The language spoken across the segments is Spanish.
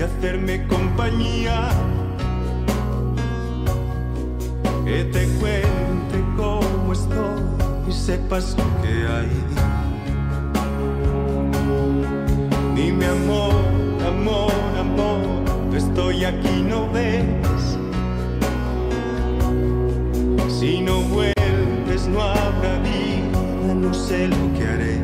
hacerme compañía, que te cuente cómo estoy y sepas lo que hay. Dime amor, amor, amor, estoy aquí, ¿no ves? Si no vuelves no habrá vida, no sé lo que haré.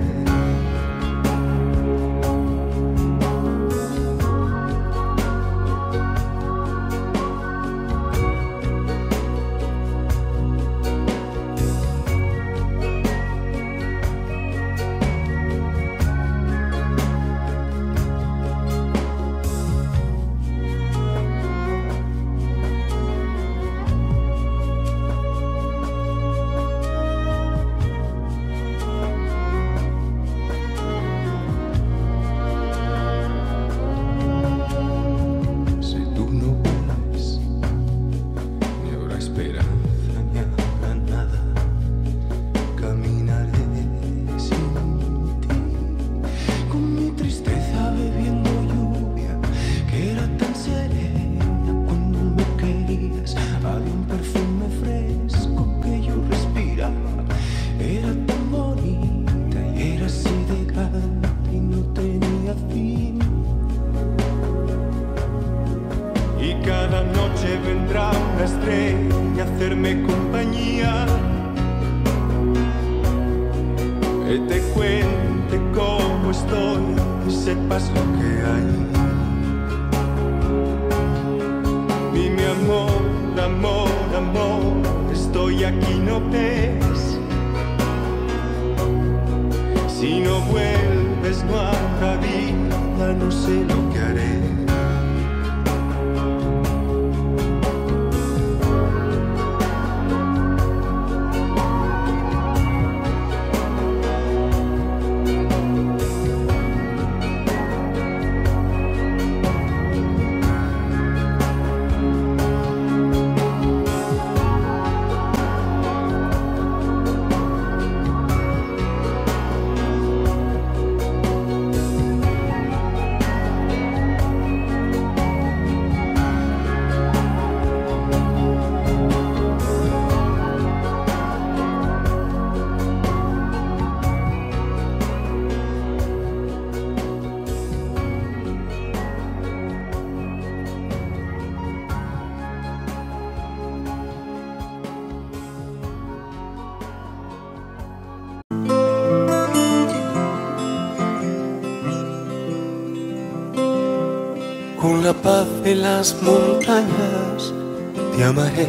Con la paz de las montañas te amaré,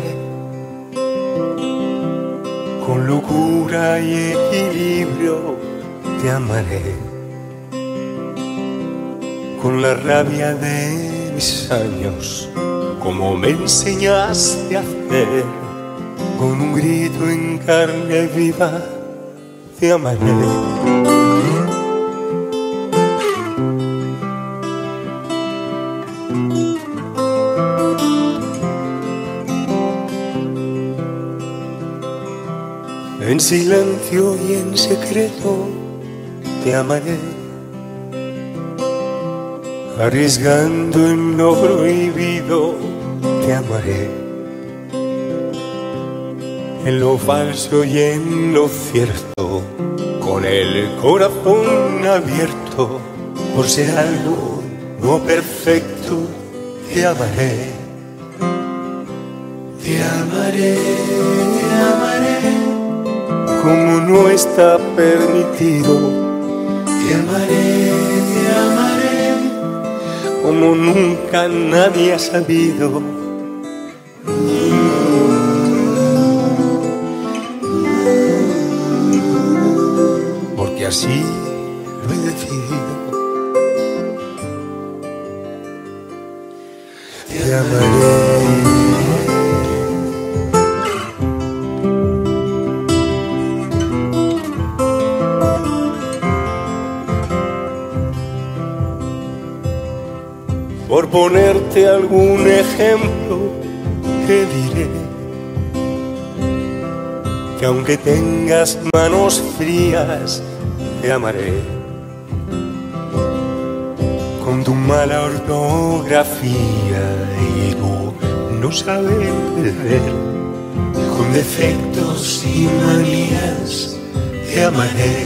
con locura y equilibrio te amaré, con la rabia de mis años, como me enseñaste a hacer, con un grito en carne viva te amaré. En silencio y en secreto te amaré, arriesgando en lo prohibido te amaré, en lo falso y en lo cierto, con el corazón abierto, por ser algo no perfecto te amaré. Te amaré, te amaré, como no está permitido. Te amaré, como nunca nadie ha sabido. Porque así lo he decidido. Te amaré. Por ponerte algún ejemplo, te diré que aunque tengas manos frías, te amaré. Con tu tu mala ortografía y tu no saber perder. Con defectos y manías te amaré,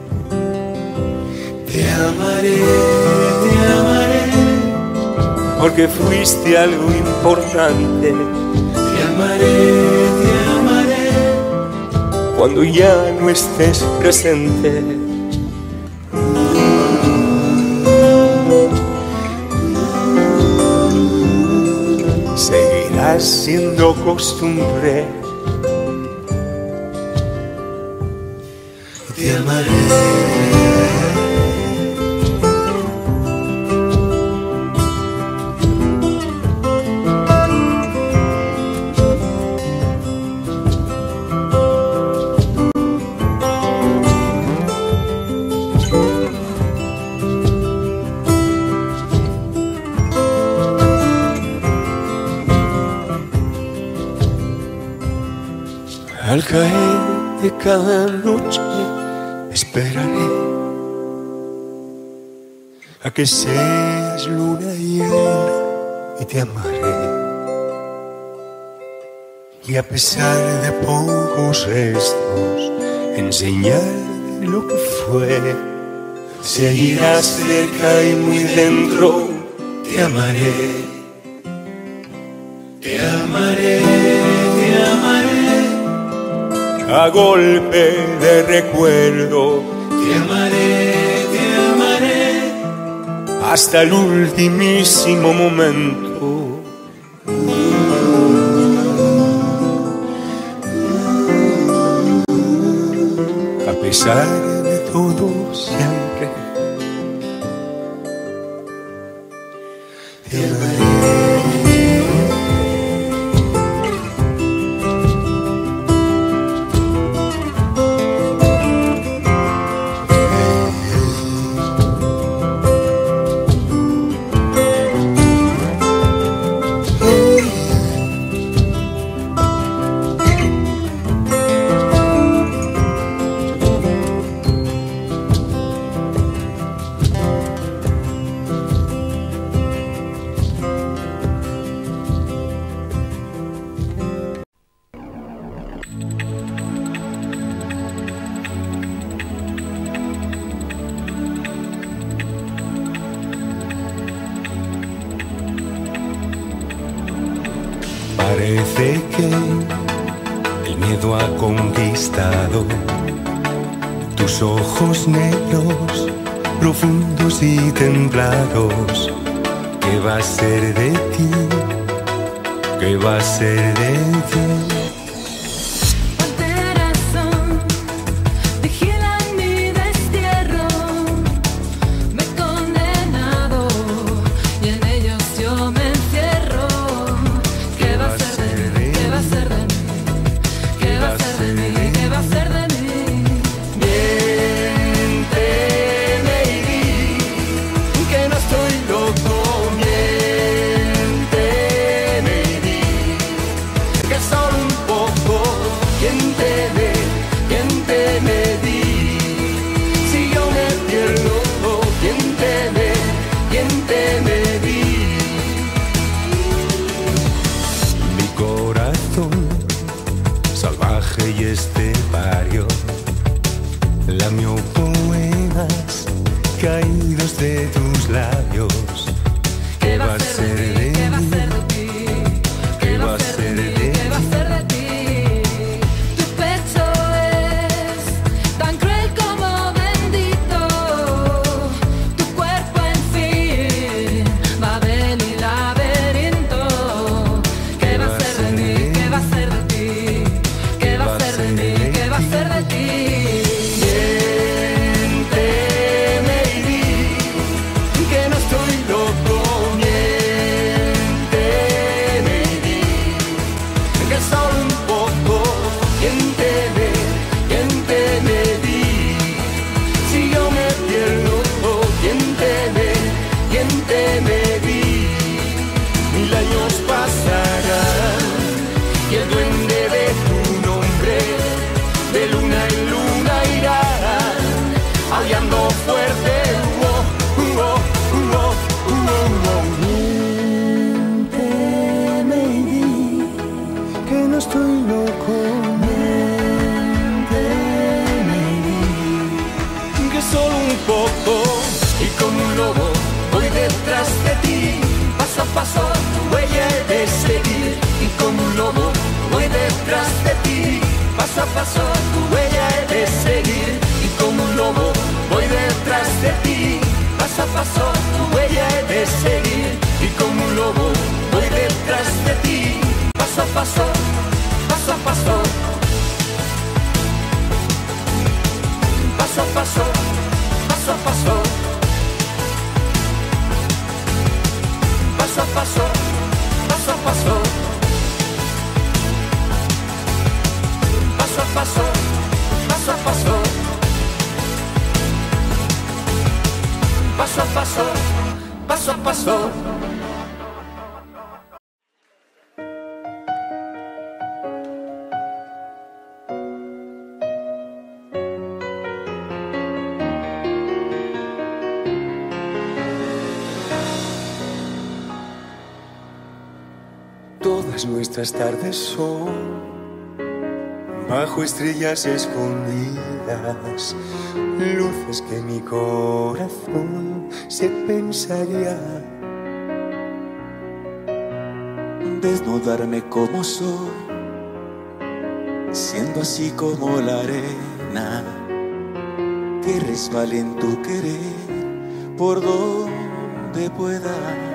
te amaré, te amaré, porque fuiste algo importante. Te amaré, te amaré, cuando ya no estés presente. Seguirás siendo costumbre. Te amaré. Al caer de cada noche esperaré a que seas luna llena y te amaré. Y a pesar de pocos restos, en señal de lo que fue, seguirás cerca y muy dentro. Te amaré, te amaré, te amaré. A golpe de recuerdo, te amaré, hasta el ultimísimo momento. A pesar de todo siempre, te amaré. Parece que el miedo ha conquistado tus ojos negros, profundos y templados. ¿Qué va a ser de ti? ¿Qué va a ser de ti? Salvaje y estepario, lamió poemas caídos de tus labios. ¿Qué va a ser de ti? ¿Qué va a ser de ti? ¿Qué va a ser de ti? Tu pecho es tan cruel como bendito, tu cuerpo en fin, Babel y laberinto. ¿Qué va a ser de mí? ¿Qué va a ser de ti? ¿Qué va a ser de mí? ¿Qué va a ser de ti? Miénteme y di que no estoy loco. Miénteme y como un lobo voy detrás de ti. Paso a paso tu huella he de seguir, y como un lobo voy detrás de ti. Paso a paso tu huella he de seguir, y como un lobo voy detrás de ti. Paso a paso tu huella he de seguir, y como un lobo voy detrás de ti. Paso a paso, paso a paso, paso a paso, paso a paso, paso a paso, paso a paso, paso a paso, paso a paso, paso a paso, paso a paso. Todas nuestras tardes son bajo estrellas escondidas, luces que mi corazón se pensaría. Desnudarme como soy, siendo así como la arena que resbala en tu querer por donde pueda.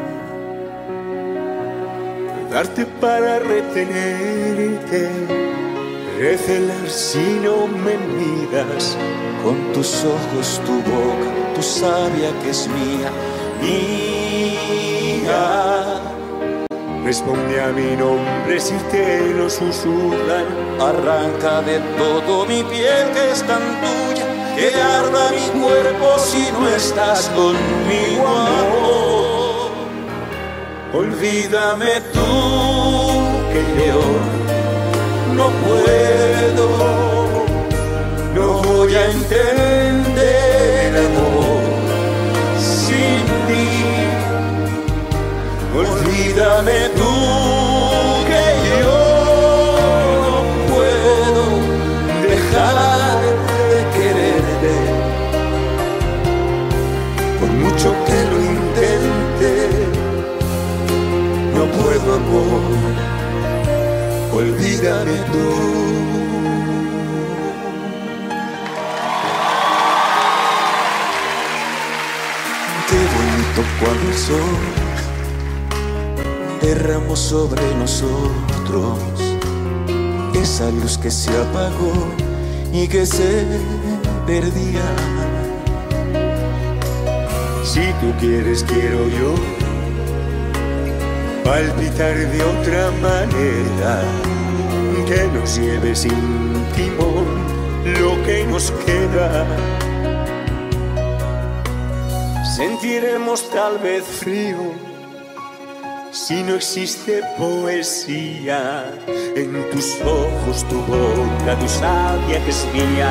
Darte para retenerte, recelar si no me miras. Con tus ojos, tu boca, tu savia que es mía, mía. Responde a mi nombre si te lo susurran. Arranca de todo mi piel que es tan tuya, que arda mi cuerpo si no estás conmigo, amor. Olvídame tú que yo no puedo, no voy a entender amor sin ti. Olvídame tú que yo no puedo dejar de quererte, por mucho que lo intente. No puedo, amor, olvídame tú. Qué bonito cuando el sol derramó sobre nosotros esa luz que se apagó y que se perdía. Si tú quieres, quiero yo palpitar de otra manera, que nos lleve sin timón lo que nos queda. Sentiremos tal vez frío si no existe poesía en tus ojos, tu boca, tu savia que es mía,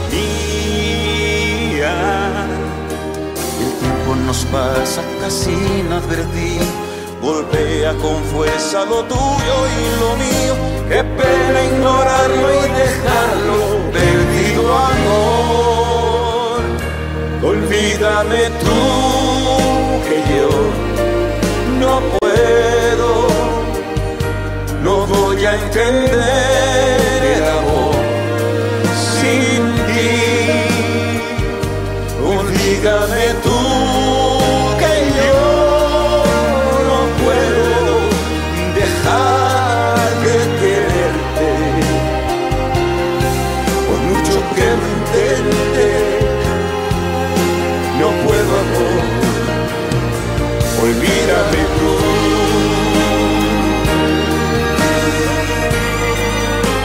mía. El tiempo nos pasa casi inadvertido, golpea con fuerza lo tuyo y lo mío. Qué pena ignorarlo y dejarlo perdido, amor. Olvídame tú que yo no puedo, no voy a entender el amor sin ti. Olvídame tú que yo no puedo dejar de quererte, por mucho que lo intente. No puedo, amor, olvídame tú.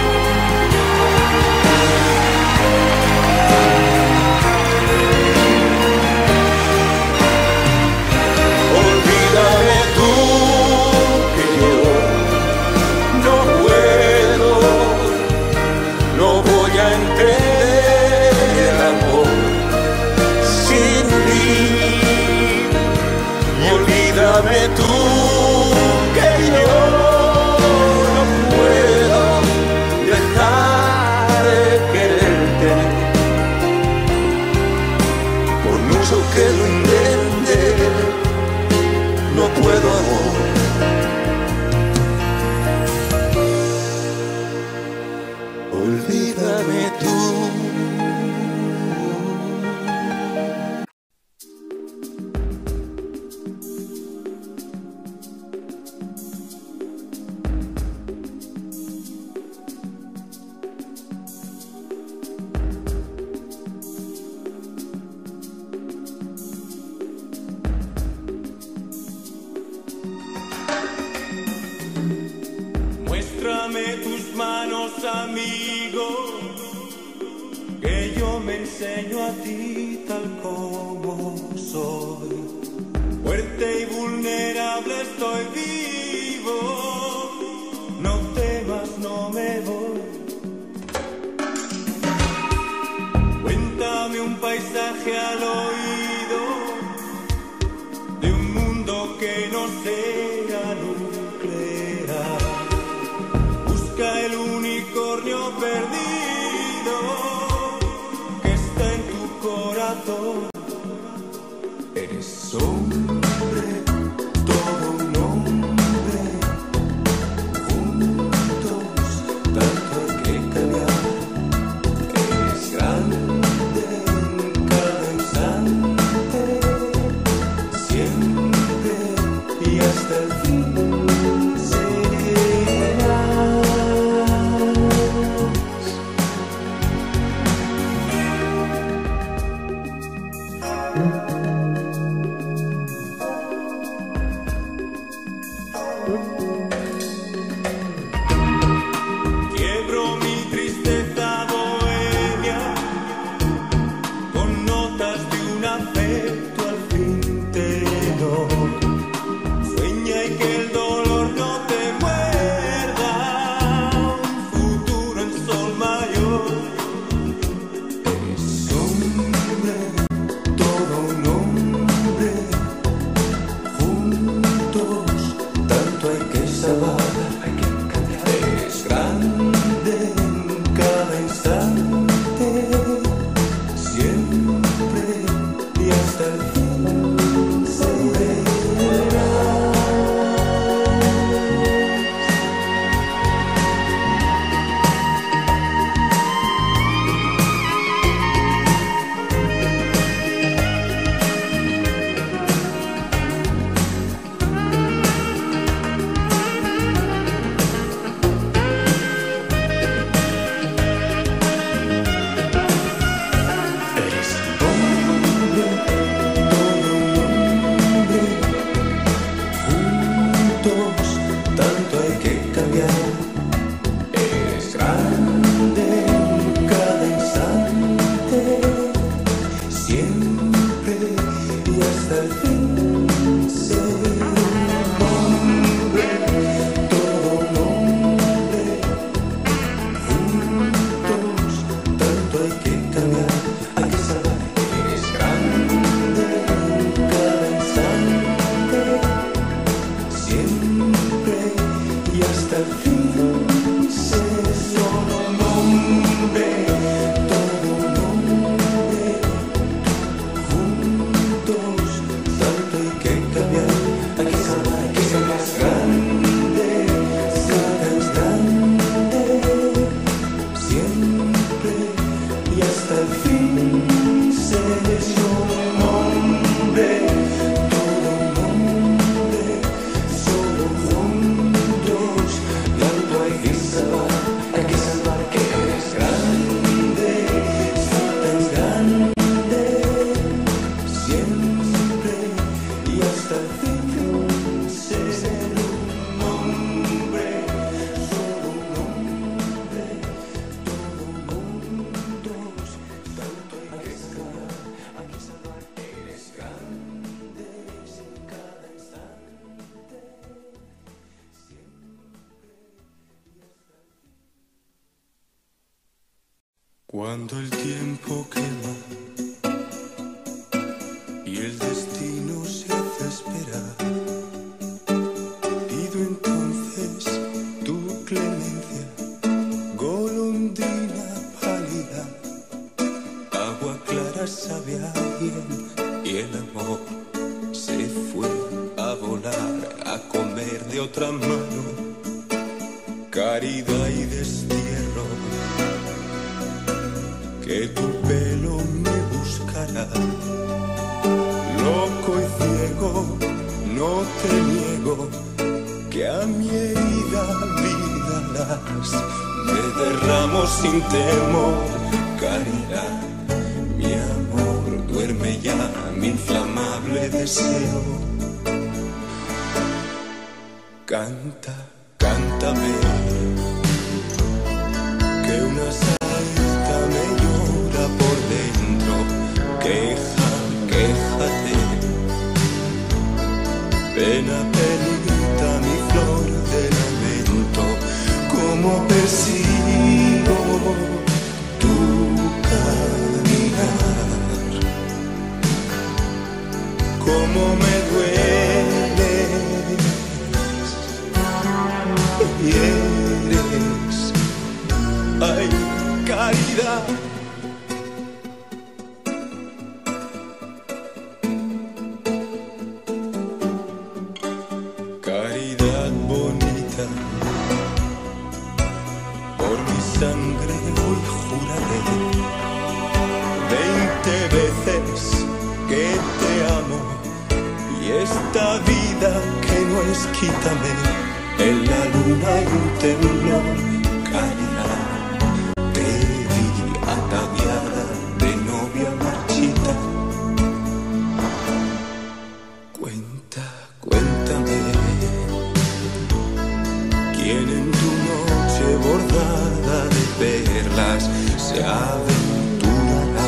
enseño a ti tal como soy. Fuerte y vulnerable estoy vivo, no temas, no me voy. Cuéntame un paisaje al oído de un mundo que no sea nuclear. Busca el unicornio perdido que está en tu corazón. Eres hombre, todo un hombre. Juntos tanto hay que cambiar. Eres grande en cada instante, siempre y hasta el fin serás. Quiebro mi tristeza bohemia con notas de un afecto al fin tenor. Sueña y que el dolor no te muerda, un futuro en sol mayor. Eres hombre, todo un hombre. Juntos tanto hay que salvar. Eres grande en cada instante, siempre y hasta el fin serás. Eres hombre, todo un hombre. Juntos tanto hay que cambiar. Eres grande en cada instante, siempre y hasta el fin serás. Hombre, todo un hombre. Juntos tanto hay que cambiar, hay que salvar. Eres grande en cada instante, siempre y hasta el fin serás. Solo un hombre, todo un hombre. Juntos tanto hay que cambiar, hay que salvar, hay que salvar. Eres grande, cada instante, siempre y hasta el fin serás. Solo un hombre, todo un hombre. Solo juntos tanto hay que salvar, hay que salvar. Que eres grande, tan grande, siempre y hasta el fin serás. Un hombre, solo un hombre. Todo juntos tanto hay que salvar, hay que salvar. Eres grande en cada instante, siempre y hasta el fin. Cuando el tiempo quema y el destino se hace esperar, pido entonces tu clemencia, golondrina pálida. Agua clara sabe a bien y el amor se fue a volar, a comer de otra mano, caridad y destierro. Que tu pelo me buscará, loco y ciego, no te niego que a mi herida vida das. Me derramo sin temor, caridad, mi amor, duerme ya mi inflamable deseo. Canta, cántame, que una saeta me llora por dentro. veces que te amo y esta vida que no es quítame, en la luna y un temblor caerá. Te vi ataviada de novia marchita. Cuéntame, ¿quién en tu noche bordada de perlas se aventurará?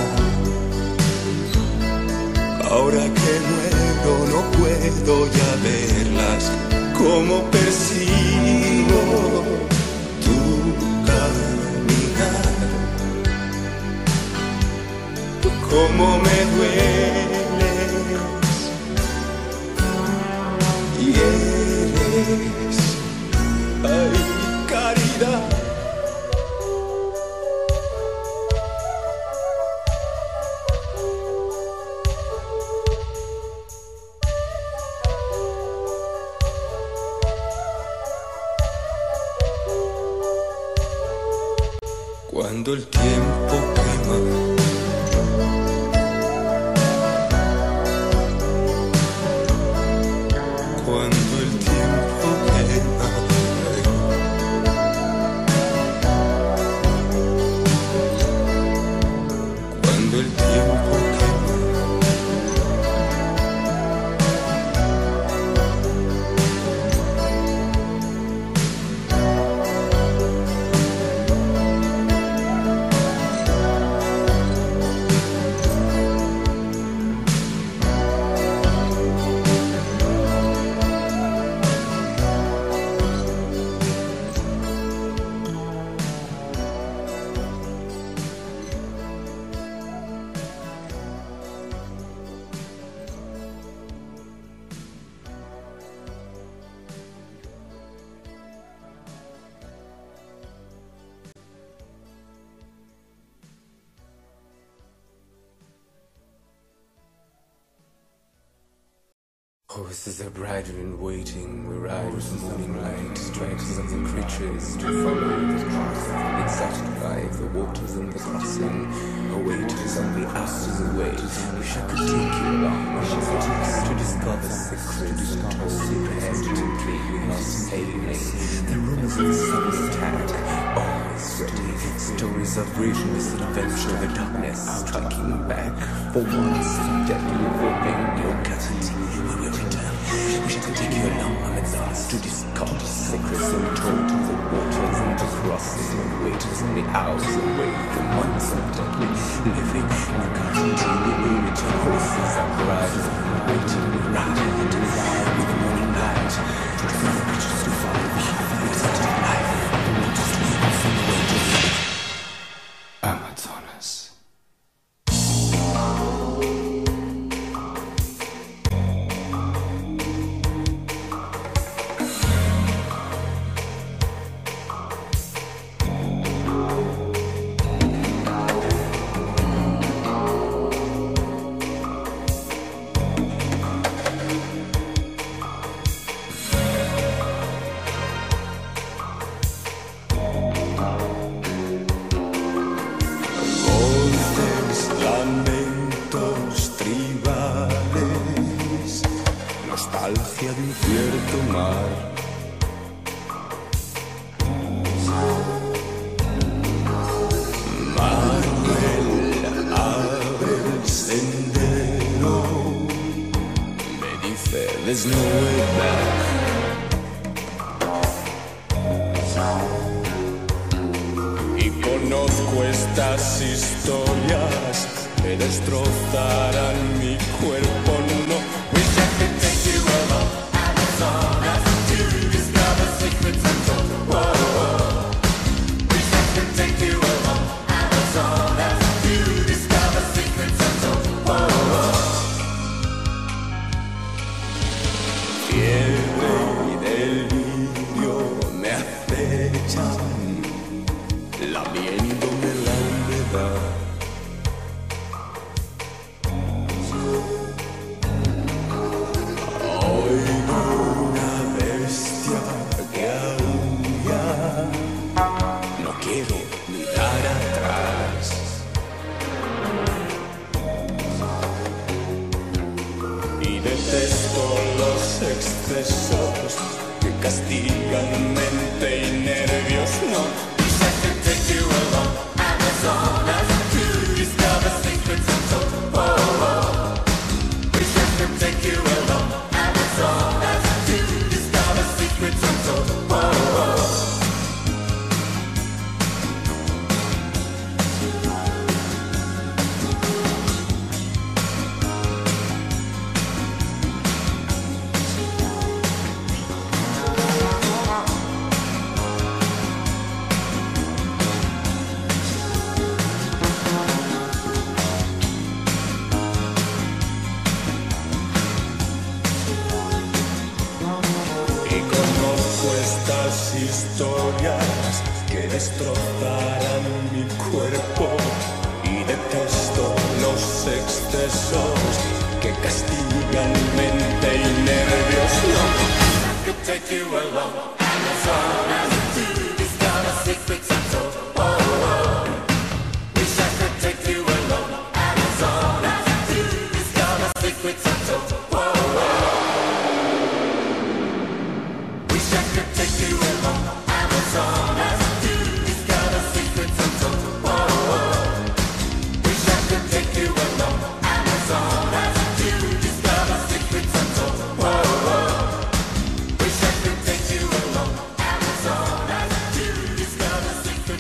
Ahora que muero no puedo ya verlas, como persigo tu caminar, cómo me dueles y eres, ay, caridad. Cuando el tiempo quema, cuando el tiempo quema, cuando el tiempo Horses are bridle in waiting, we ride with the morning light, strikes of the creatures to follow the path, exotic life, the waters and the crossing, awaiters on the hours away. Wish I could take you along, to discover secrets and told hesitantly, lost sailing, the rumors of the sun's attack, always ready, stories of rich misadventure, the darkness striking back, for once, deadly hoping, no guarantee. Wish I could take you along on advance to discover secrets untold of the waters and the crosses and waiters and the hours away from months of deadly living. No guarantee we will return. Horses are bridle and waiting, we ride with the morning light to the creatures to follow the exotic life. The waters and the crossing and waiters. Amazonas. Nostalgia de un cierto mar, Manuel abre el sendero, me dice there's no way back. Y conozco estas historias que destrozarán mi cuerpo, no. Wish I could take you along, Amazonas, to discover secrets untold. Whoa. Wish I could take you along, Amazonas, to discover secrets untold. Whoa. Fiebre y delirio me acechan, lamiéndome la humedad. excesos que castigan mente y nervios. No, wish I could take you along Amazonas to discover secrets untold. Oh, oh. Wish I could take you along Amazonas to discover secrets untold. Oh, oh. Historias que destrozarán mi cuerpo y detesto los excesos que castigan mente y nervios. No, I could take you along Amazonas to discover secrets untold. Oh, oh. Wish I could take you along Amazonas to discover secrets untold. Oh, oh. Wish I could take you along Amazonas to discover secrets untold. Oh, oh. Wish I could take you along Amazonas to discover secrets untold. Oh, oh. Wish I could take you along Amazonas to discover secrets untold.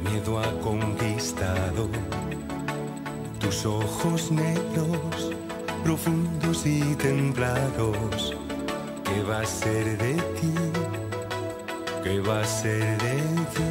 miedo ha conquistado tus ojos negros, profundos y templados. ¿Qué va a ser de ti? ¿Qué va a ser de ti?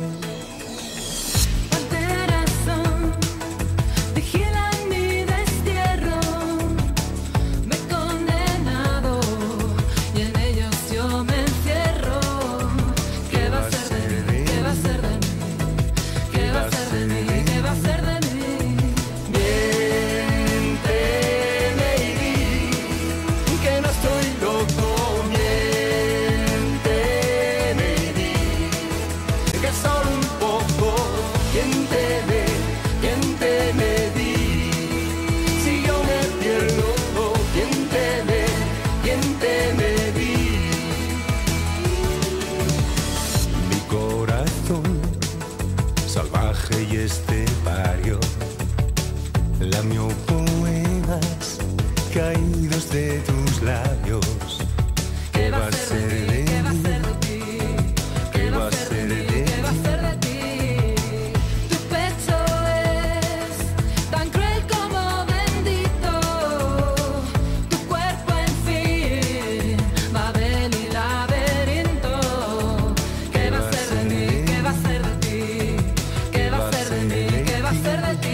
Y estepario lamió poemas caídos de tus labios. ¿Qué va a ser de ti? ¿Qué va a ser de ti? ¿Qué va a ser de ti? ¿Qué va a ser de ti? Tu pecho es tan cruel como bendito. Tu cuerpo en fin, Babel y laberinto. ¿Qué va a ser de mí? ¿Qué va a ser de ti? ¿Qué va a ser de mí? ¿Qué va a ser de ti?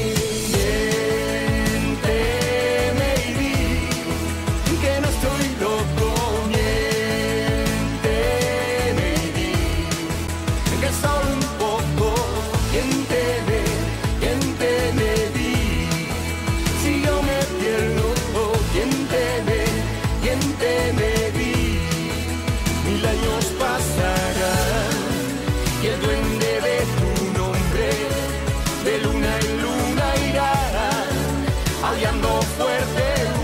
Miénteme y di que no estoy loco. Miénteme y di que solo un poco. Miénteme, miénteme di si yo me pierdo. Miénteme, miénteme di. 1000 años pasarán y el duende de tu nombre de luna en luna irá aullando fuerte.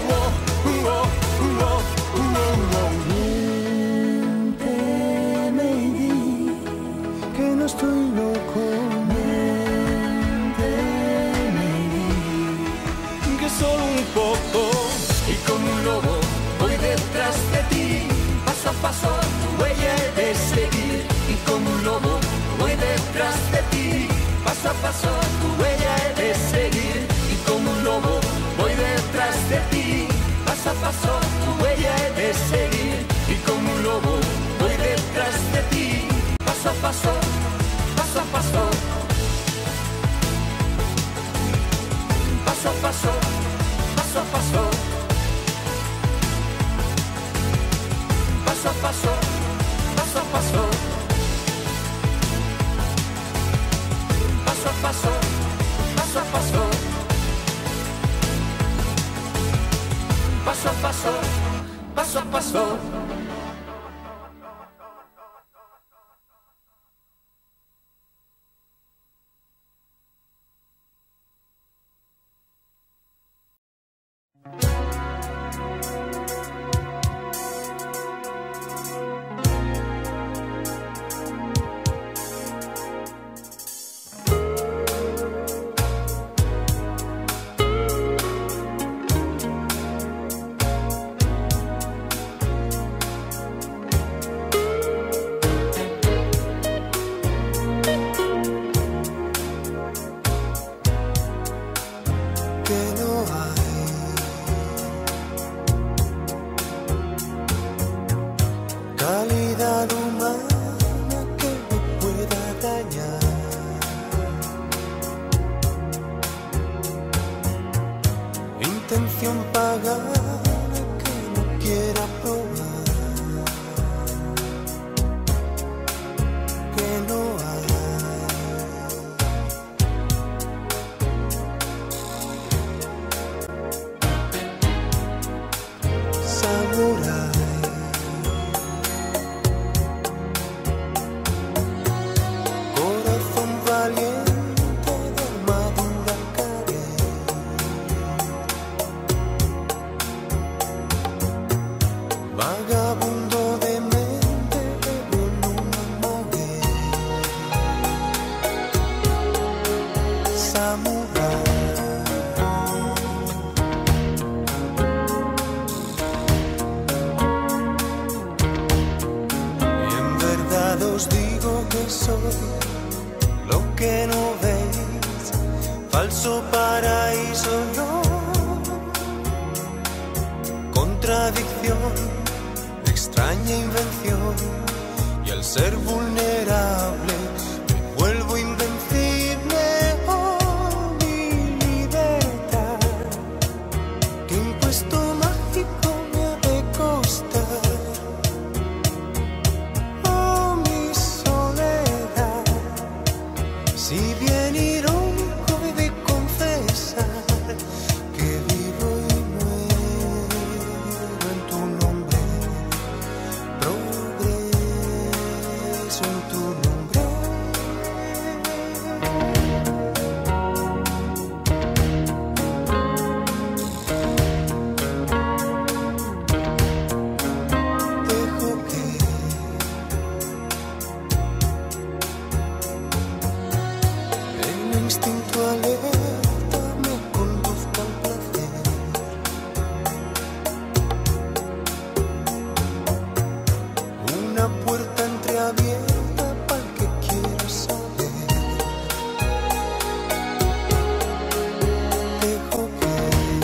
Miénteme y di que no estoy loco. Miénteme y di que solo un poco. Y como un lobo voy detrás de ti, paso a paso tu huella he de seguir. Y como un lobo voy detrás de ti, paso a paso tu huella he de seguir. Y como un lobo voy detrás de ti, paso a paso tu huella he de seguir. Y como un lobo voy detrás de ti, paso a paso, paso a paso, paso a paso, paso a paso, paso a paso, paso a paso. Paso a paso, paso a paso, paso a paso, paso a paso. Calidad humana que me pueda dañar. Intención pagana que no quiera probar. Que no hay. Samurai. Valiente de armadura caré. falso paraíso, no. Contradicción, extraña invención, y al ser vulnerable me vuelvo invencible. Oh, mi libertad, qué impuesto mágico me ha de costar. Oh, mi soledad, si bien irónico he de confesar que vivo y muero en tu nombre, progreso en tu nombre. Dejo que el instinto alerta me conduzca al placer. Una puerta entreabierta para el que quiera saber. Dejo que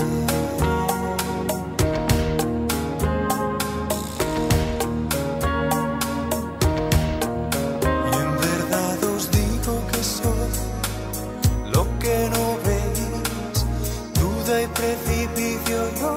y en verdad os digo que soy lo que no veis, duda y precipicio yo,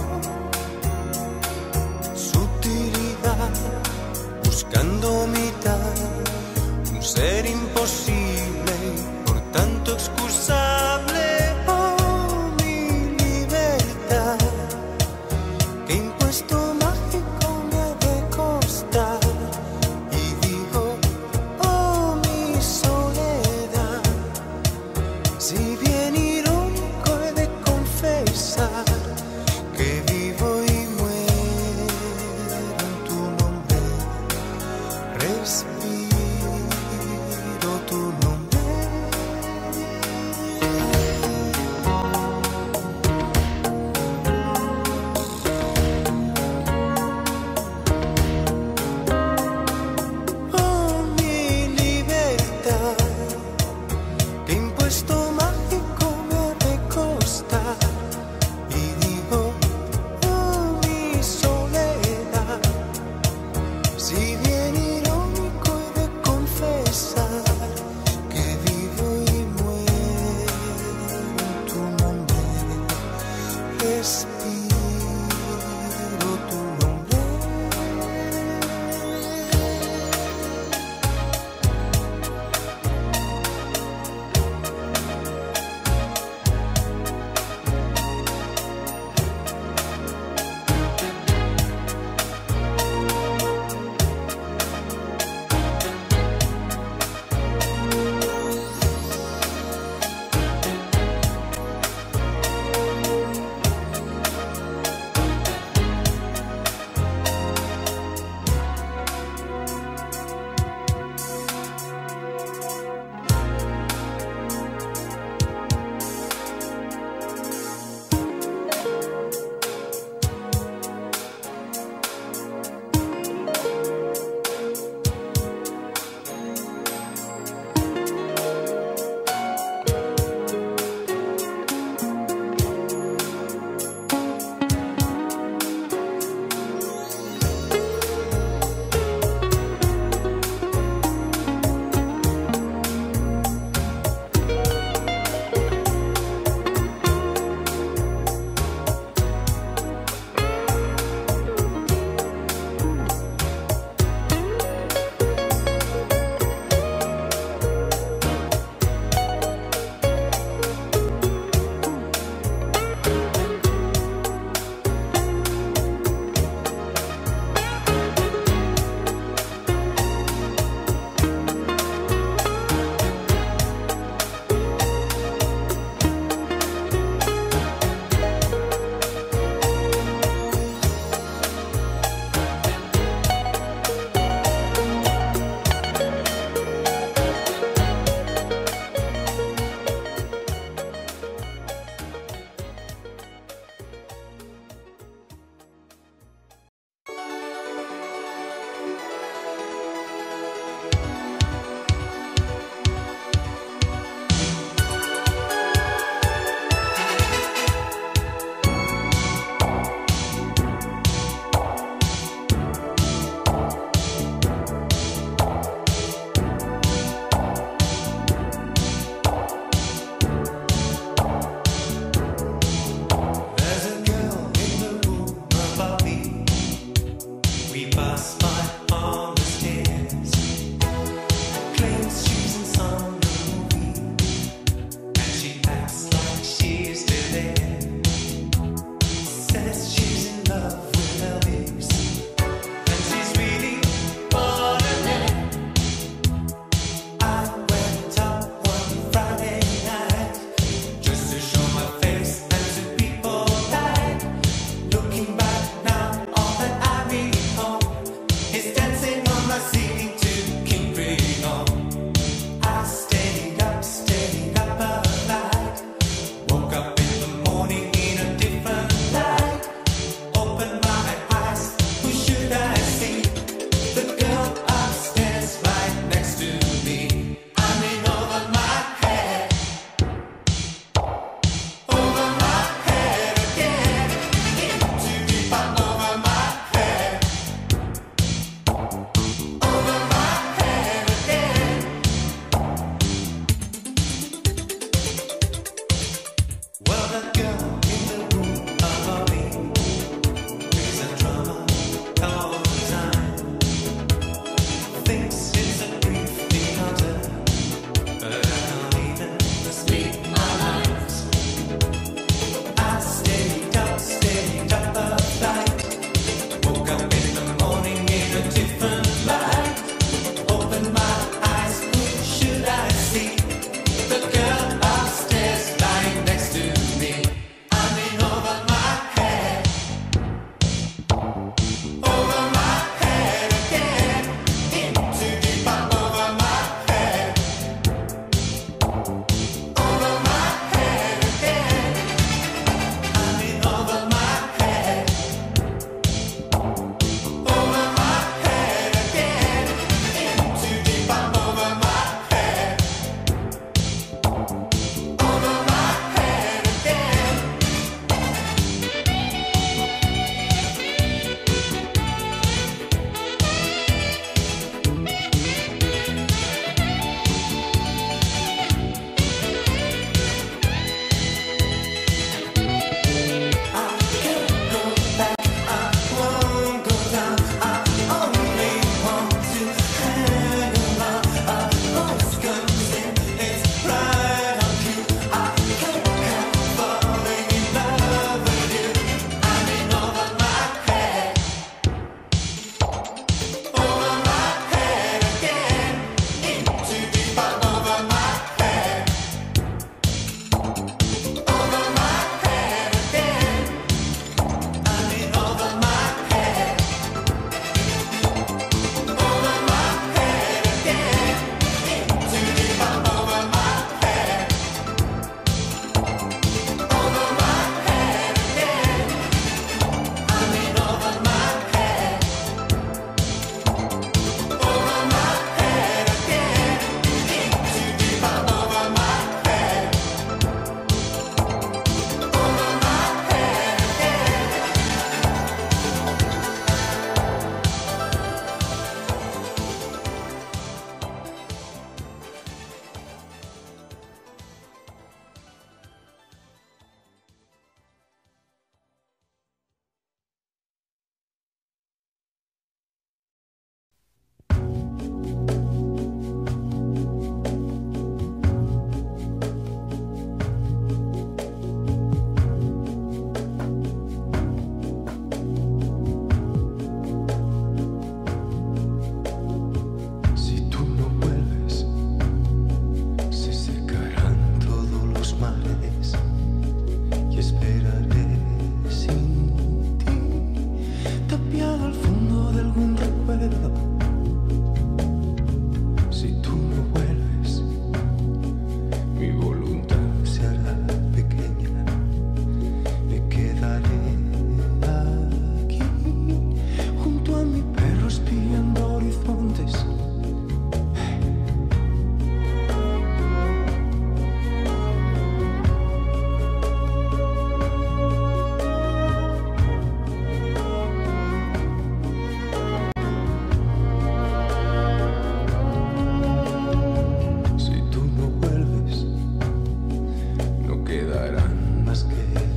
sutilidad, buscando mitad, un ser imposible y por tanto excusable. Oh, mi libertad, qué impuesto mágico me ha de costar. Y digo, oh, mi soledad, si bien irónico he de confesar que vivo y muero en tu nombre, respiro tu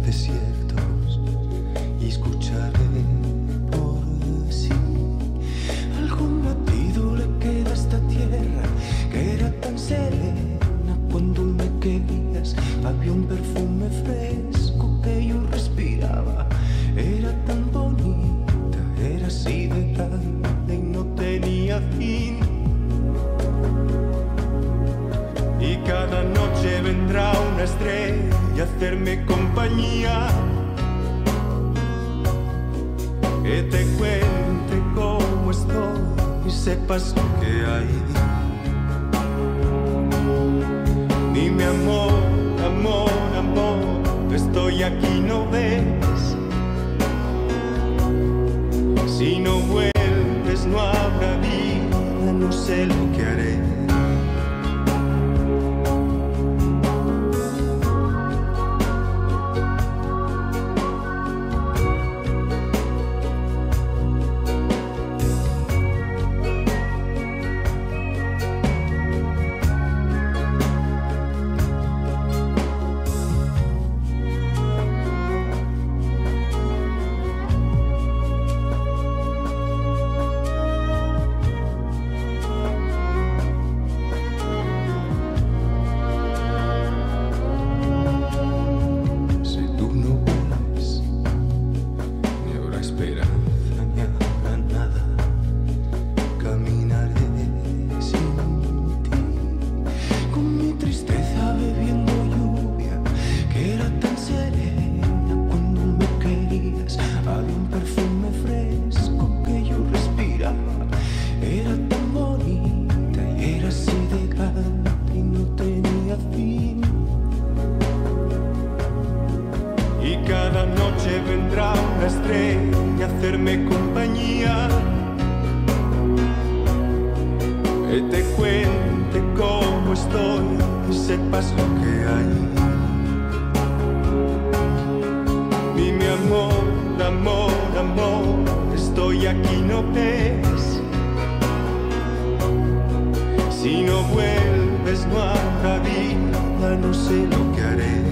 desiertos y escucharé por sí. Algún latido le queda a esta tierra que era tan serena cuando me querías. Había un perfume fresco que yo respiraba. Era tan bonita, era así de grande y no tenía fin. Y cada noche vendrá una estrella a hacerme compañía, que te cuente cómo estoy y sepas lo que hay. Dime amor, amor, amor, estoy aquí, ¿no ves? Si no vuelves no habrá vida, no sé lo que haré. Que te cuente cómo estoy y sepas lo que hay. Dime amor, amor, amor, estoy aquí, ¿no ves? Si no vuelves no habrá vida, no sé lo que haré.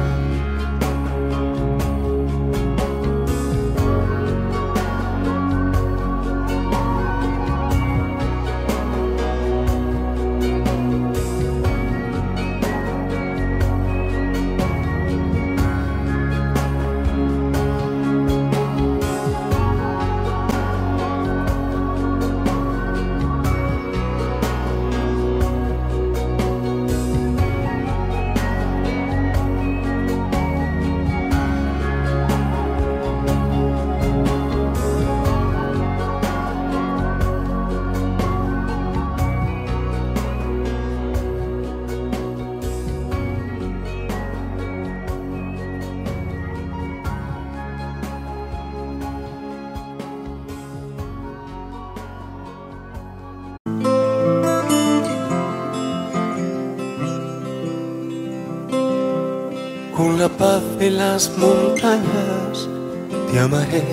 Con la paz de las montañas te amaré,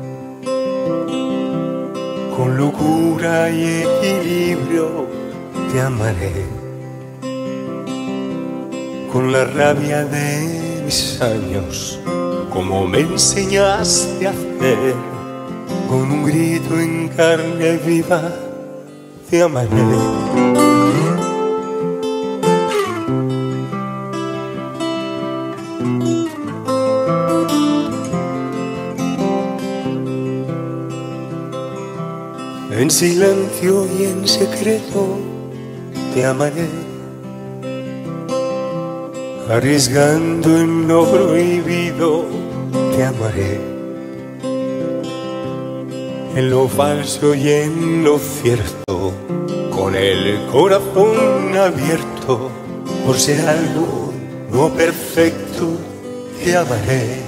con locura y equilibrio te amaré, con la rabia de mis años, como me enseñaste a hacer, con un grito en carne viva te amaré. En silencio y en secreto te amaré, arriesgando en lo prohibido te amaré, en lo falso y en lo cierto, con el corazón abierto, por ser algo no perfecto te amaré.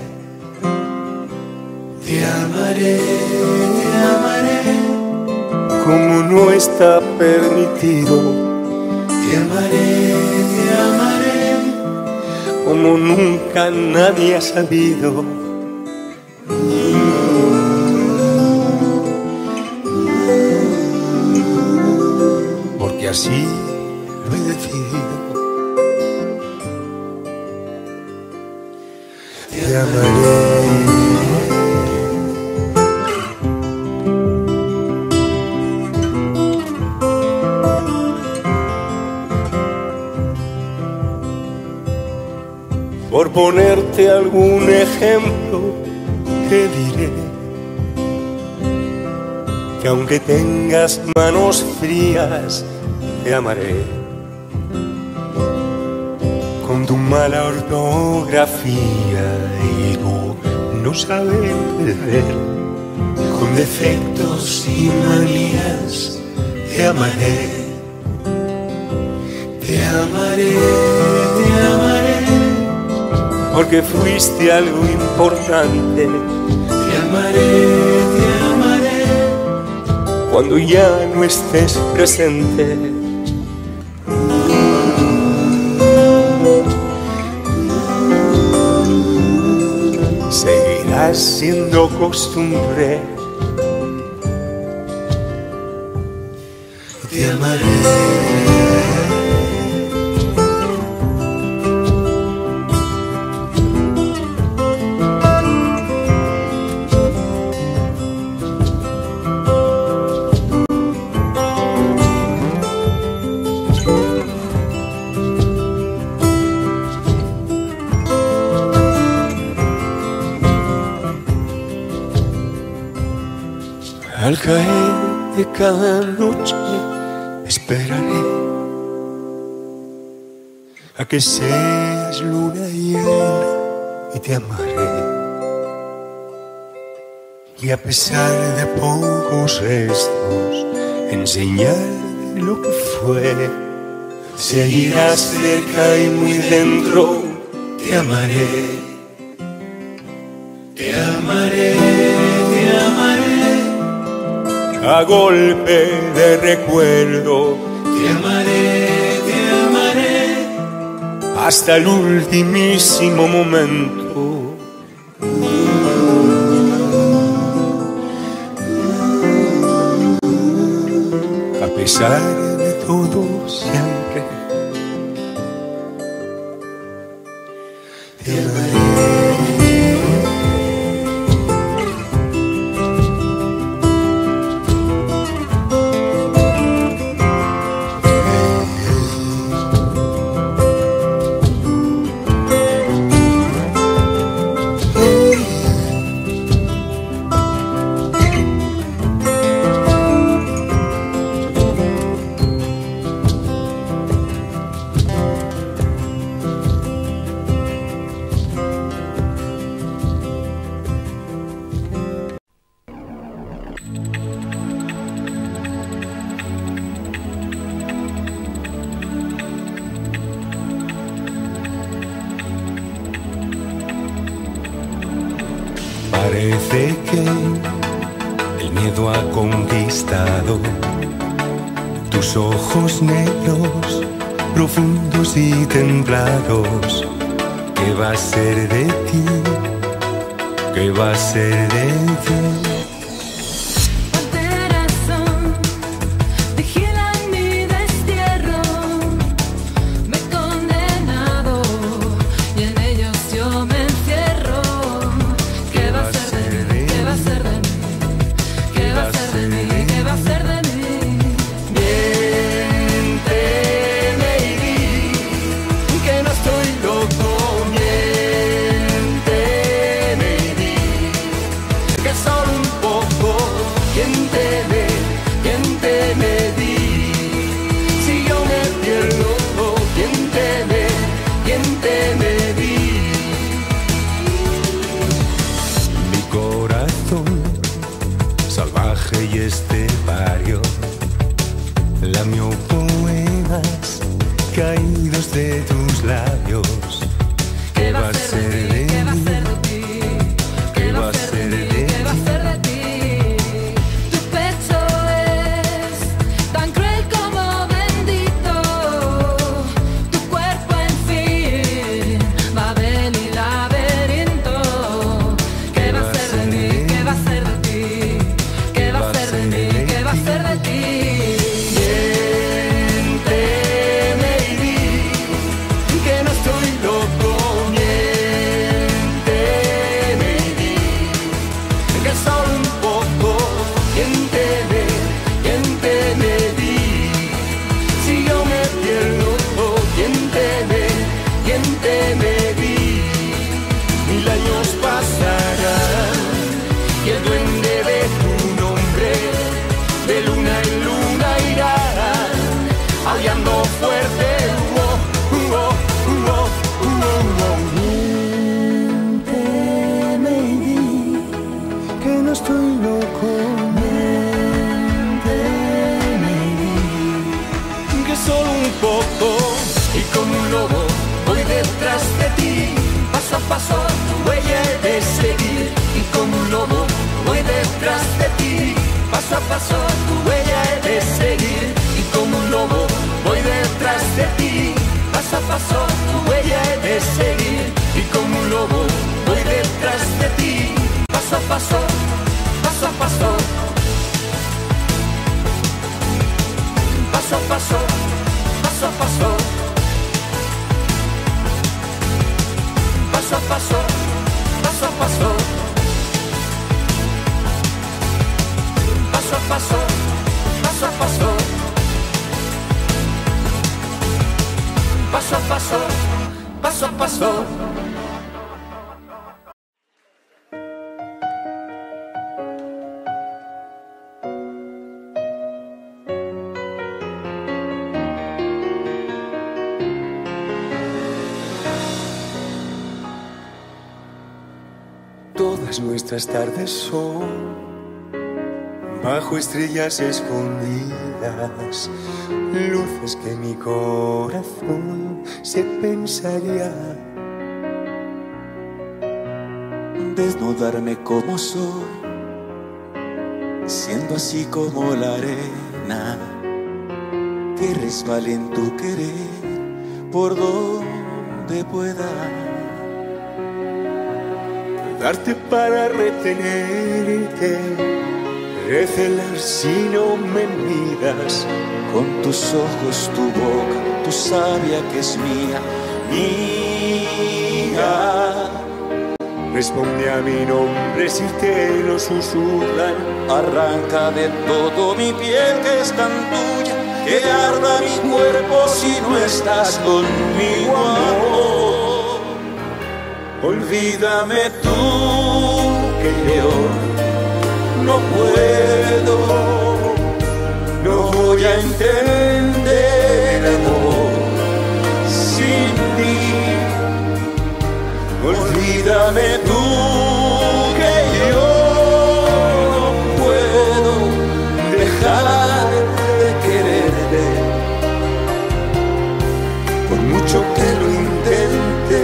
Te amaré, te amaré, como no está permitido. Te amaré, como nunca nadie ha sabido. Porque así lo he decidido. Te te amaré. Por ponerte algún ejemplo, te diré que aunque tengas manos frías, te amaré. Con tu mala ortografía y tu no saber perder, con defectos y manías, te amaré. Te amaré, te amaré, porque fuiste algo importante. Te amaré, te amaré, cuando ya no estés presente. Seguirás siendo costumbre. Te amaré. Al caer de cada noche esperaré a que seas luna llena y te amaré. Y a pesar de pocos restos, en señal de lo que fue, seguirás cerca y muy dentro. Te amaré, te amaré, te amaré. A golpe de recuerdo, te amaré, hasta el ultimísimo momento. A pesar de todo siempre, te amaré. Parece que el miedo ha conquistado tus ojos negros, profundos y templados. ¿Qué va a ser de ti? ¿Qué va a ser de ti? Y este barrio lamió poemas caídos de tus labios. ¿Qué va a ser de ti? ¿Qué va a ser de ti? ¿Qué va a ser de ti? Tu pecho es tan cruel como bendito. Tu cuerpo, en fin, Babel y laberinto. ¿Qué va a ser de mí? ¿Qué va a ser de ti? ¿Qué va a ser de mí? ¿Qué va a ser de ti? Miénteme y di que no paso tu huella he de seguir y como un lobo voy detrás de ti. Paso a paso tu huella he de seguir y como un lobo voy detrás de ti. Paso a paso, paso a paso, paso a paso, paso a paso, paso a paso, paso a paso, paso a paso, paso a paso, paso a paso, paso a paso. Todas nuestras tardes son bajo estrellas escondidas, luces que mi corazón se pensaría. Desnudarme como soy, siendo así como la arena, que resbale en tu querer por donde pueda. Darte para retenerte, recelar si no me miras. Con tus ojos, tu boca, tu savia que es mía, mía. Responde a mi nombre si te lo susurran. Arranca de todo mi piel que es tan tuya, que arda mi cuerpo si no estás conmigo, amor. Olvídame tú que yo no puedo, no voy a entender amor sin ti. Olvídame tú que yo no puedo dejar de quererte, por mucho que lo intente.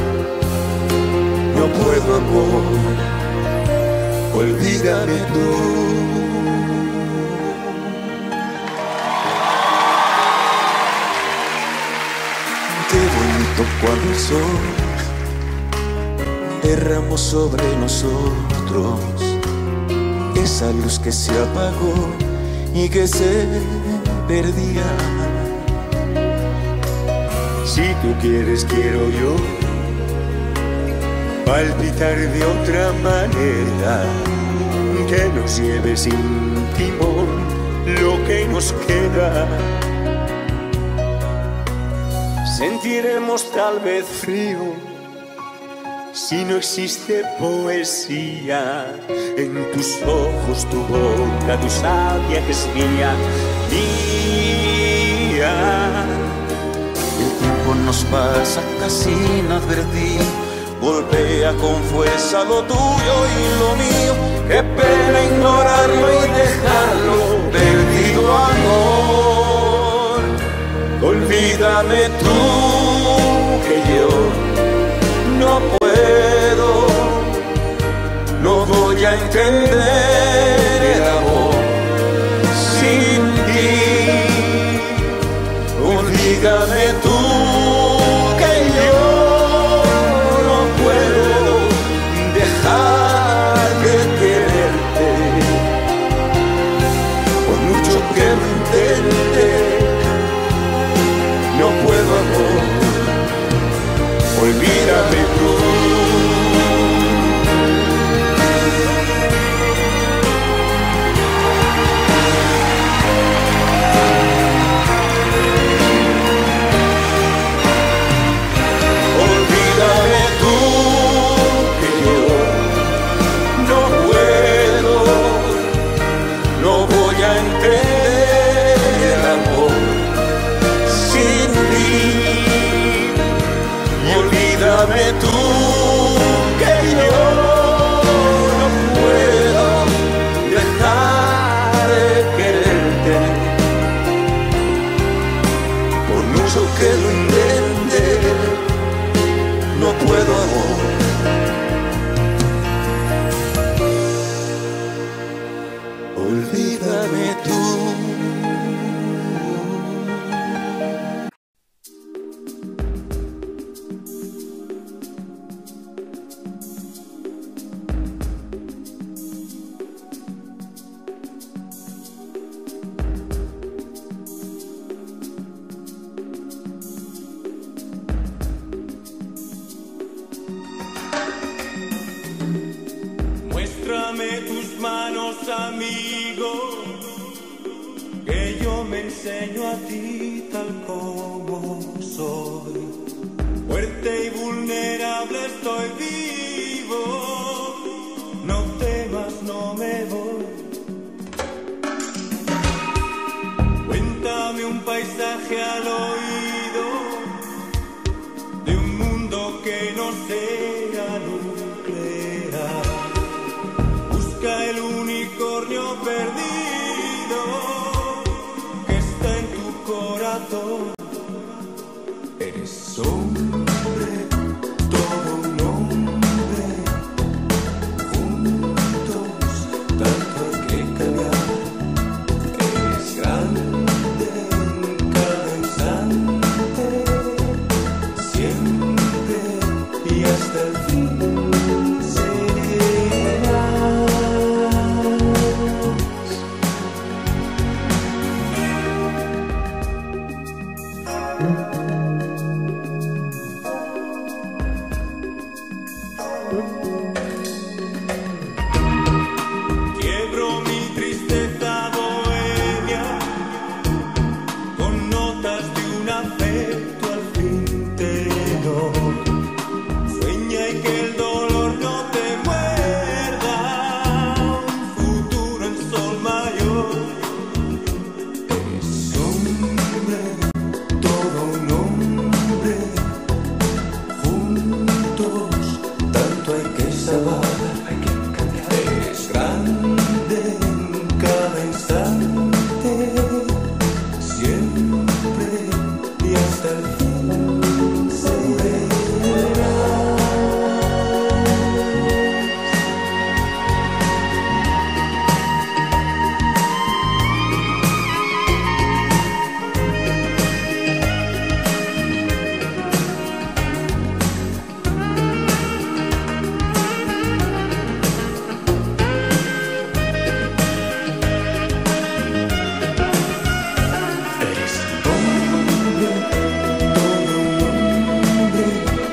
No puedo, amor, olvídame tú. Qué bonito cuando el sol derramó sobre nosotros esa luz que se apagó y que se perdía. Si tú quieres, quiero yo palpitar de otra manera, que nos lleve sin timón lo que nos queda. Sentiremos tal vez frío si no existe poesía en tus ojos, tu boca, tu savia que es mía, mía. El tiempo nos pasa casi inadvertido, golpea con fuerza lo tuyo y lo mío. Qué pena ignorarlo y dejarlo perdido, amor. Olvídame tú que yo no puedo, no voy a entender el amor sin ti. Olvídame tú que yo no puedo dejar de quererte, por mucho que lo intente. No puedo, amor, olvídame tú. Olvídame tú que yo no puedo, no voy a entender el amor sin ti. Y olvídame tú que yo no puedo dejar de quererte, por mucho que lo intente. No puedo, amor, olvídame enseño a ti tal como soy. Fuerte y vulnerable estoy vivo. No temas, no me voy. Cuéntame un paisaje al oído de un mundo que no sea nuclear. Busca el unicornio perdido que está en tu corazón. Eres hombre, todo un hombre. Juntos tanto hay que cambiar. Eres grande en cada instante, siempre y hasta el fin serás. Quiebro mi tristeza bohemia con notas de un afecto al fin tenor. Sueña y que el dolor no te muerda, un futuro en sol mayor. Eres hombre, todo un hombre. Juntos tanto hay que salvar. Eres grande en cada instante, siempre y hasta el fin serás. Eres hombre, todo un hombre.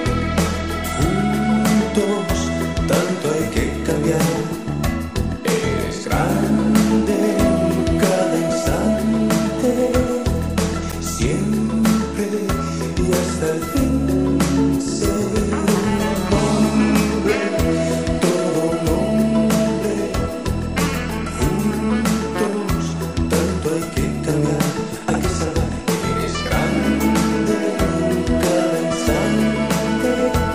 Juntos tanto hay que cambiar. Eres grande en cada instante, siempre y hasta el fin ser un hombre, todo un hombre. Juntos tanto hay que cambiar, hay que salvar. Eres grande en cada instante,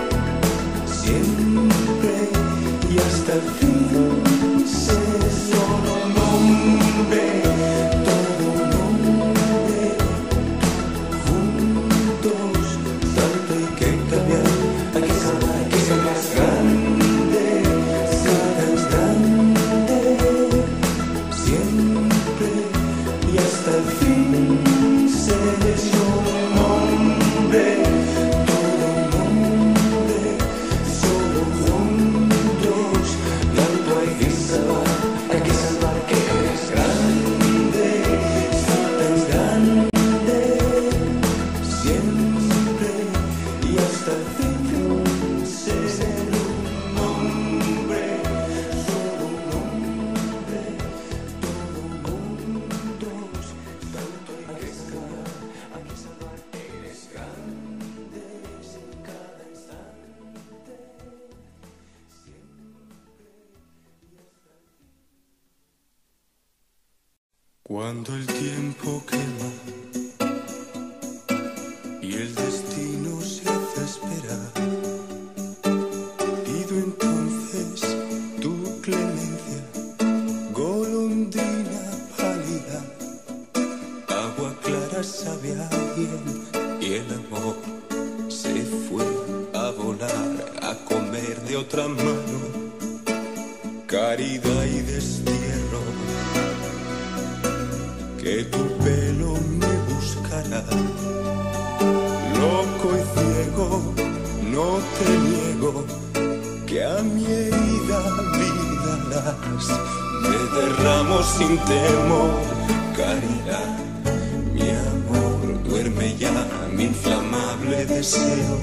siempre y hasta el fin ser solo un hombre, todo un hombre. Juntos tanto hay que cambiar, hay que salvar, hay que salvar. Grande, cada instante, siempre y hasta el fin seré solo un hombre, todo un hombre. Solo juntos tanto hay que salvar, que eres grande, tan grande, siempre y hasta el fin seré un hombre, solo un hombre. Todo juntos tanto hay que salvar, eres grande en cada instante, siempre y hasta el fin. Cuando el tiempo quema y el destino se hace esperar, pido entonces tu clemencia, golondrina pálida. Agua clara sabe a bien y el amor se fue a volar, a comer de otra mano, caridad y destierro. Que tu pelo me buscará, loco y ciego, no te niego que a mi herida vida das. Me derramo sin temor, caridad, mi amor, duerme ya mi inflamable deseo.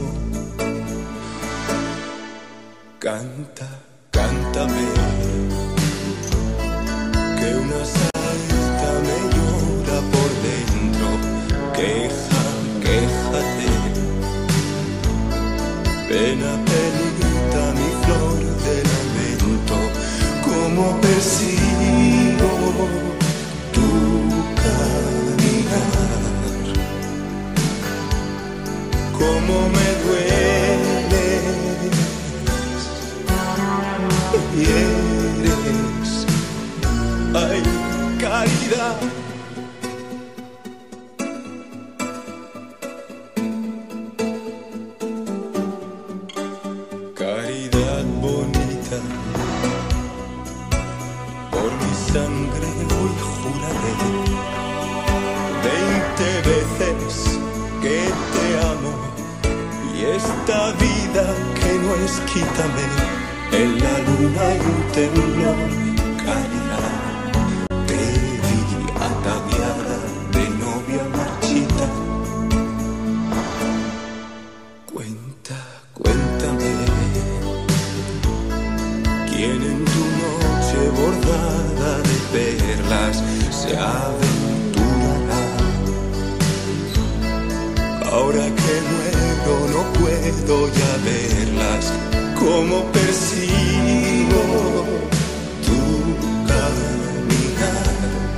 Canta, cántame, que una saeta me llora por dentro. quéjate. Pena, penita, mi flor de lamento, como persigo tu caminar, como me dueles y eres, ay, caridad. Caridad bonita, por mi sangre hoy juraré 20 veces que te amo, y esta vida que no es quítame, en la luna y un temblor, caridad, te vi ataviada de novia marchita. Cuéntame, ¿quién en tu noche bordada de perlas se aventurará? Ahora que muero no puedo ya verlas, como persigo tu caminar,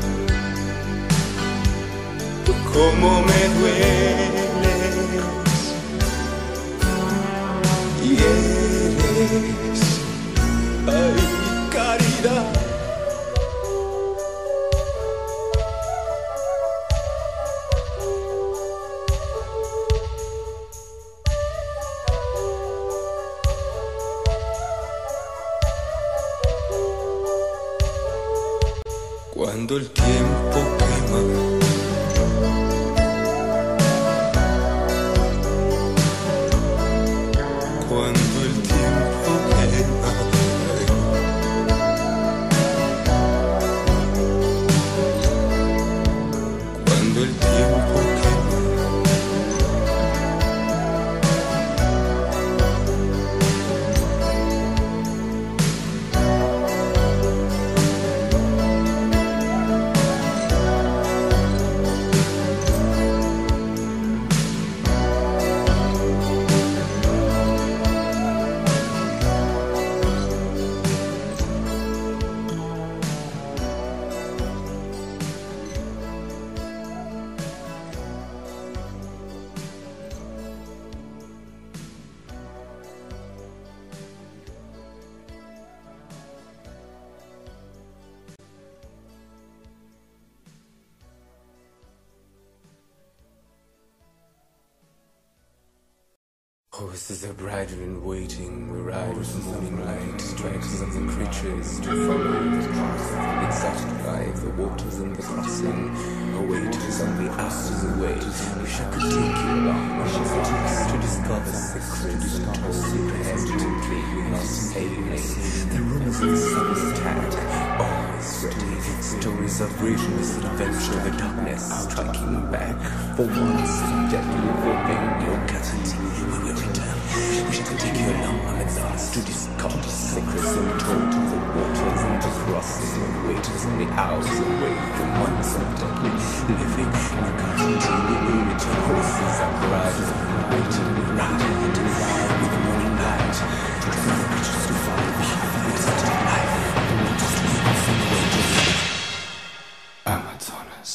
como me dueles y eres, ay, caridad. Cuando el tiempo quema, cuando el tiempo quema, cuando el tiempo quema, Horses are bridle in waiting, we ride with the morning light, strikes of the creatures to follow the path, excited by the waters and the crossing, awaiters on the hours away. Wish I could take you along on the path to discover secrets and told hesitantly we must alienate the rumors of the summer's attack. Always ready, stories of regionless adventure, the darkness striking back. For once, deadly warping your guarantee. Wish I could take you along on the path to discover secrets untold to the waters and the crosses and waiters and the hours away from months of deadly living in the continually limited horses and riders and riding and riding with the morning light to the creatures to follow the highways of life, the waters to cross and the waiters. Amazonas.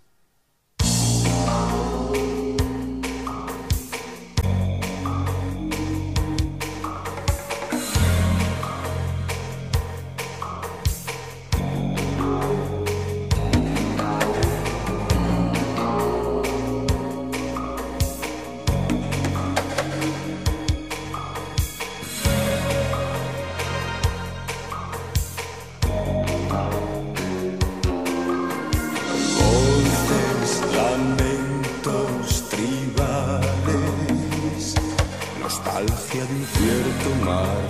Nostalgia de un cierto mar.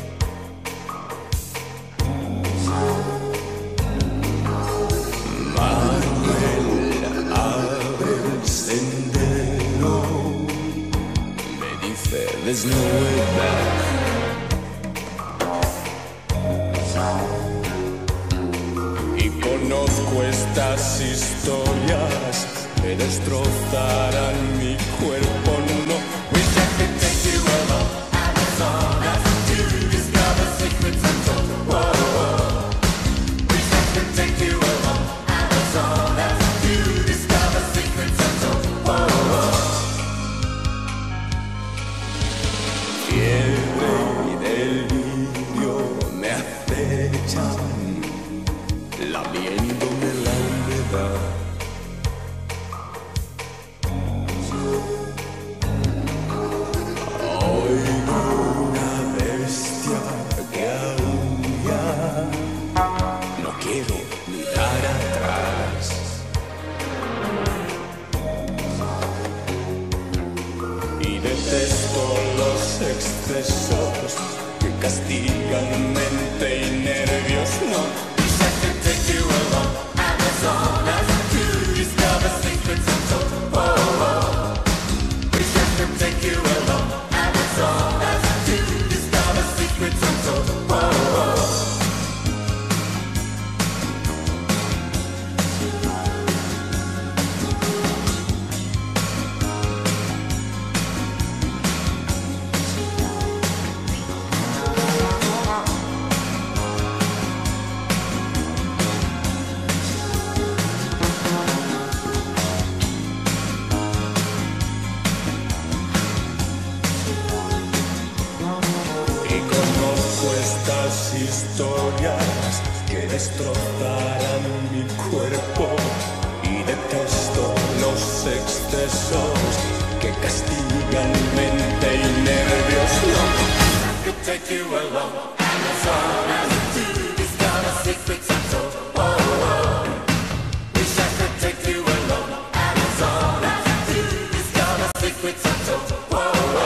Manuel abre el sendero, me dice there's no way back. Y conozco estas historias que destrozarán mi cuerpo. No, wish I could take you along Amazonas to discover secrets untold. Whoa, wish I could take you along Amazonas to discover secrets untold. Whoa, fiebre y delirio me acechan, lamiéndome la humedad. Oigo una bestia que aúlla, no quiero mirar atrás. Y detesto los excesos que castigan mente y nervios. No, wish I could take you along Amazonas to discover secrets untold. Oh, oh. Wish I could take you along Amazonas to discover secrets untold. Oh, oh. Historias que destrozarán mi cuerpo y detesto los excesos que castigan mente y nervios. No, I could take you along Amazonas to discover secrets untold. Oh, oh. Wish I could take you along Amazonas to discover secrets untold. Oh, oh.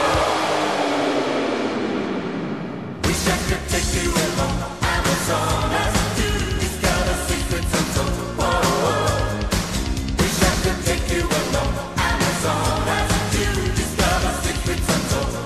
Wish I could take you along Amazonas to discover secrets untold. Oh, oh. Wish I could take you along Amazonas to discover secrets untold.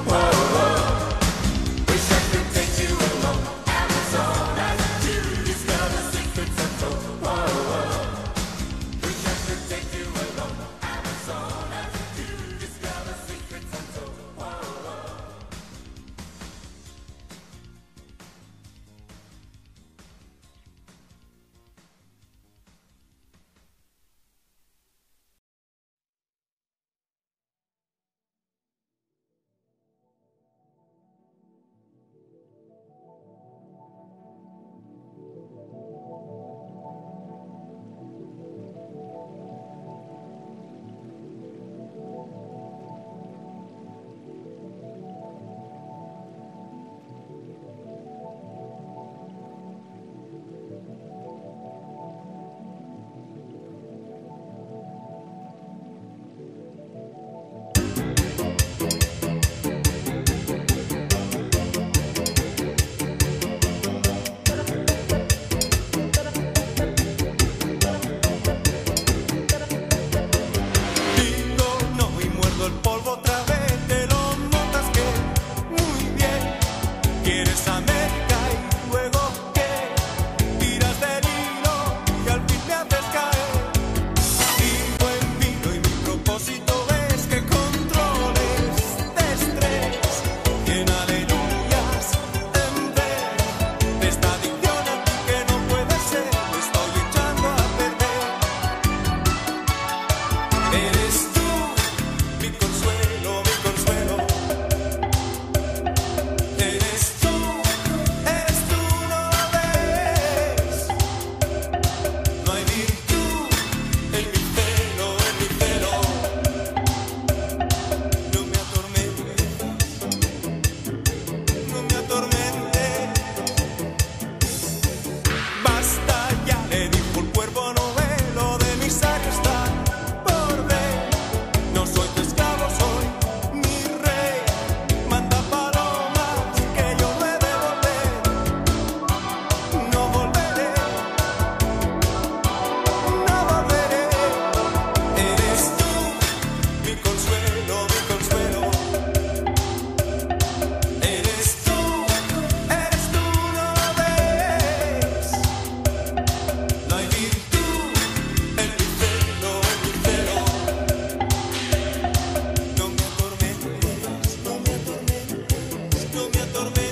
tormenta.